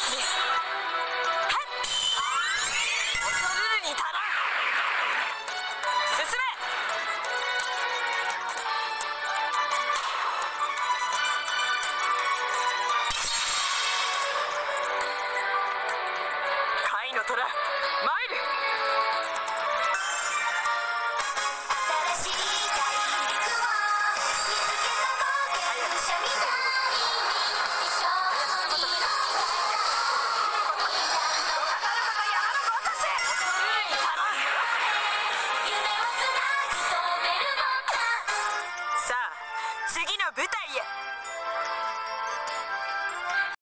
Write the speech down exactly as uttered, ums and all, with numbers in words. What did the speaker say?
に足らん。進め。貝の虎参る。 新しい大陸を見つけた冒険者みたいに一緒にいたい。夢をつなぎ止めるのか。 さあ次の舞台へ。